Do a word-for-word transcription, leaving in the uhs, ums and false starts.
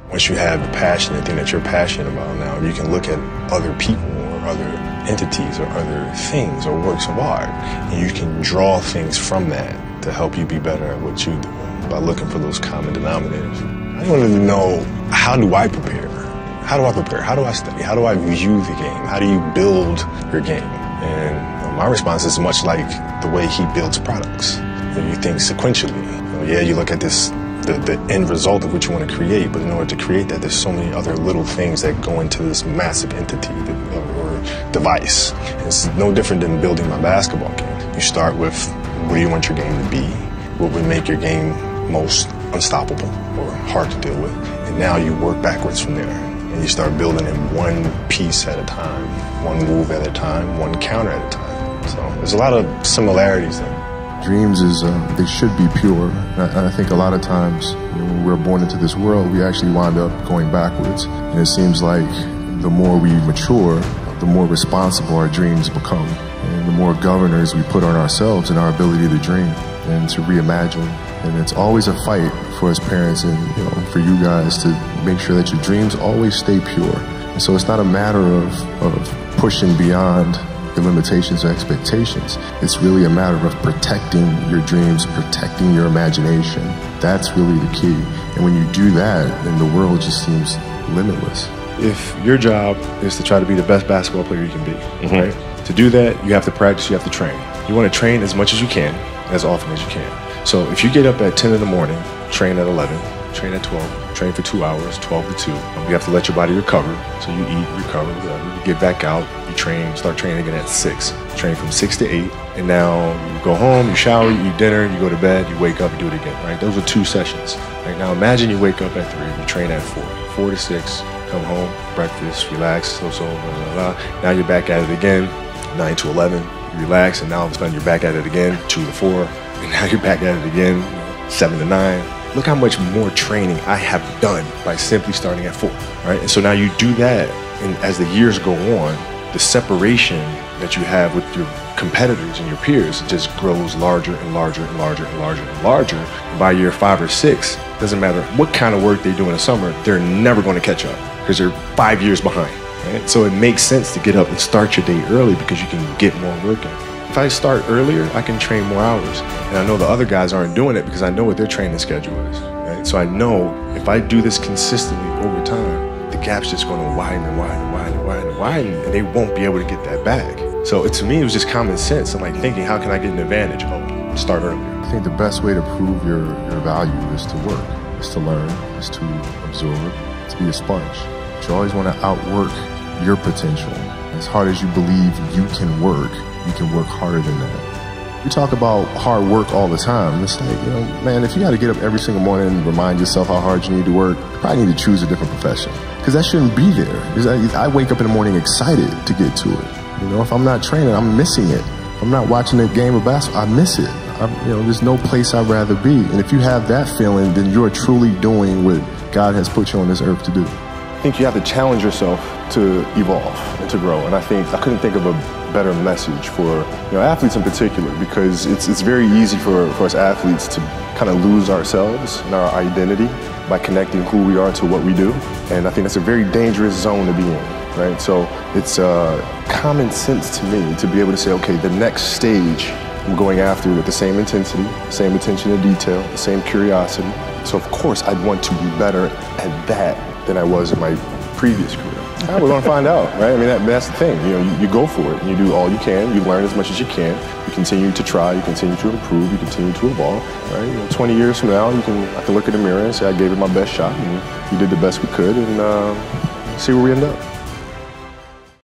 Once you have the passion, the thing that you're passionate about now, you can look at other people or other entities or other things or works of art, and you can draw things from that to help you be better at what you do by looking for those common denominators. I wanted to know, how do I prepare? How do I prepare? How do I study? How do I view the game? How do you build your game? And my response is much like the way he builds products. You think sequentially. You know, yeah, you look at this, the, the end result of what you want to create, but in order to create that, there's so many other little things that go into this massive entity or device. It's no different than building my basketball game. You start with, what do you want your game to be? What would make your game most unstoppable or hard to deal with? And now you work backwards from there. And you start building it one piece at a time, one move at a time, one counter at a time. So there's a lot of similarities there. Dreams is, uh, they should be pure. And I, I think a lot of times, you know, when we're born into this world, we actually wind up going backwards. And it seems like the more we mature, the more responsible our dreams become. And the more governors we put on ourselves and our ability to dream and to reimagine. And it's always a fight for us parents and, you know, for you guys to make sure that your dreams always stay pure. And so it's not a matter of, of pushing beyond the limitations or expectations. It's really a matter of protecting your dreams, protecting your imagination. That's really the key. And when you do that, then the world just seems limitless. If your job is to try to be the best basketball player you can be, mm-hmm. right? To do that, you have to practice, you have to train. You want to train as much as you can, as often as you can. So if you get up at ten in the morning, train at eleven, train at twelve, train for two hours, twelve to two. You have to let your body recover. So you eat, recover, whatever. You get back out, you train, start training again at six. Train from six to eight. And now you go home, you shower, you eat dinner, you go to bed, you wake up, you do it again, right? Those are two sessions. Right now imagine you wake up at three, you train at four. Four to six, come home, breakfast, relax, so so, blah, blah, blah. Now you're back at it again, nine to eleven, you relax, and now all of a sudden you're back at it again, two to four, and now you're back at it again, seven to nine. Look how much more training I have done by simply starting at four, right? And so now you do that, and as the years go on, the separation that you have with your competitors and your peers just grows larger and larger and larger and larger and larger. And by year five or six, doesn't matter what kind of work they do in the summer, they're never going to catch up because they're five years behind, right? So it makes sense to get up and start your day early because you can get more work in. If I start earlier, I can train more hours. And I know the other guys aren't doing it because I know what their training schedule is, right? So I know if I do this consistently over time, the gap's just going to widen and widen and widen and widen and widen, and they won't be able to get that back. So it, to me, it was just common sense. I'm like thinking, how can I get an advantage? Oh, start earlier. I think the best way to prove your, your value is to work, is to learn, is to absorb, to be a sponge. But you always want to outwork your potential. As hard as you believe you can work, you can work harder than that. We talk about hard work all the time. It's like, you know, man, if you got to get up every single morning and remind yourself how hard you need to work, you probably need to choose a different profession. Because that shouldn't be there. I, I wake up in the morning excited to get to it. You know, if I'm not training, I'm missing it. If I'm not watching a game of basketball, I miss it. I, you know, there's no place I'd rather be. And if you have that feeling, then you're truly doing what God has put you on this earth to do. I think you have to challenge yourself to evolve and to grow. And I think I couldn't think of a better message for, you know, athletes in particular, because it's it's very easy for, for us athletes to kind of lose ourselves and our identity by connecting who we are to what we do. And I think that's a very dangerous zone to be in, right? So it's uh, common sense to me to be able to say, okay, the next stage I'm going after with the same intensity, same attention to detail, the same curiosity. So of course I'd want to be better at that than I was in my previous career. Yeah, we're gonna find out, right? I mean, that, that's the thing. You know, you, you go for it, and you do all you can. You learn as much as you can. You continue to try. You continue to improve. You continue to evolve. Right? You know, twenty years from now, you can I can look in the mirror and say I gave it my best shot, and we did the best we could, and uh, see where we end up.